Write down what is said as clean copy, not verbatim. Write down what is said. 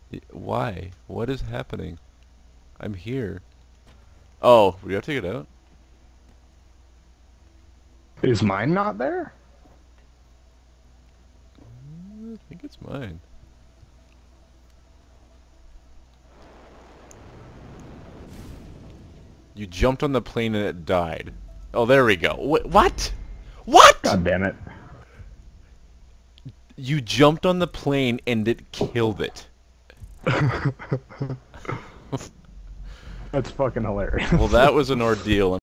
Why? What is happening? I'm here. Oh, we gotta take it out? Is mine not there? I think it's mine. You jumped on the plane and it died. Oh, there we go. What? What? God damn it. You jumped on the plane and it killed it. That's fucking hilarious. Well, that was an ordeal.